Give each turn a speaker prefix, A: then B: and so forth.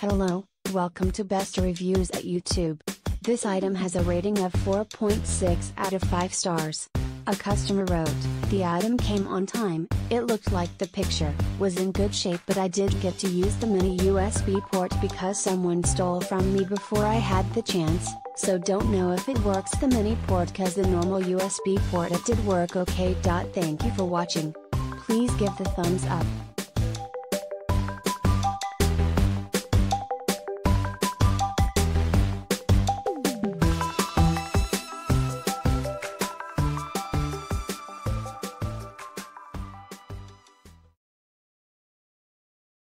A: Hello, welcome to Best Reviews at YouTube. This item has a rating of 4.6 out of 5 stars. A customer wrote, "The item came on time, it looked like the picture was in good shape, but I did get to use the mini USB port because someone stole from me before I had the chance, so don't know if it works the mini port cause the normal USB port it did work okay. Thank you for watching. Please give the thumbs up.